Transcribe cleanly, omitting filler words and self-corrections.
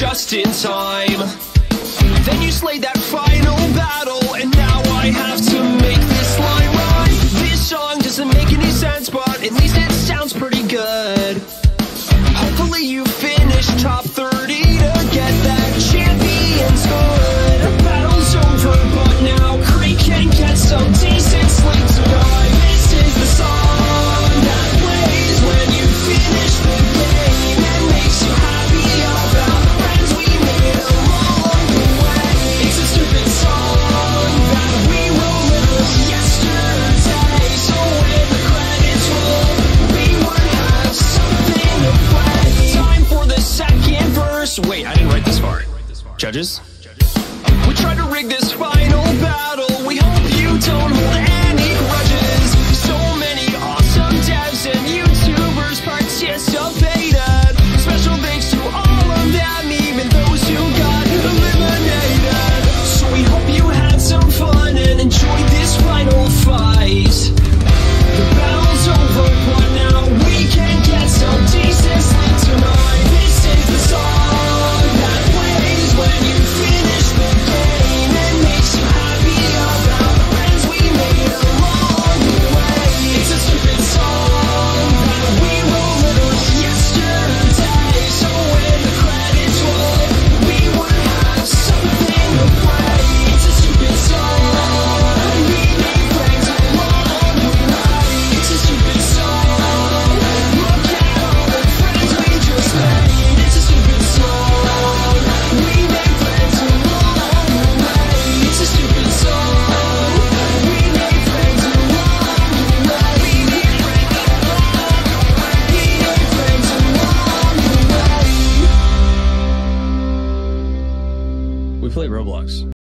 just in time. Then you slayed that final battle, and now I have to make this line right. This song doesn't make any sense, but at least it sounds pretty good. Hopefully you finish top 30 to get that champion's hood. The battle's over, but now Creek can get some decent sleep tonight. This is the song that plays when you finish the game and makes you happy about the friends we made along the way. It's a stupid song that we wrote literally yesterday, so when the credits roll, we would have something to play. Time for the second verse. Wait, I didn't write this part. Judges? We tried to rig this final battle. We hope you don't hold any grudges. So many awesome devs and YouTubers participated. Special thanks to all of them, even those who got eliminated. So we hope you had some fun and enjoyed this final fight. The battle's over, but now we can get some decent sleep tonight. This is the song that plays when you finish the game and makes you happy about the friends we made along the way. It's a stupid song that we wrote literally yesterday, so when the credits roll, we would have something to play. It's a stupid song we made friends along the way. It's a stupid song. Look at all the friends we just made. It's a stupid song. We made friends along the way. It's a stupid song. We made friends along the way. We made friends along the way. We made friends along the way. We play Roblox.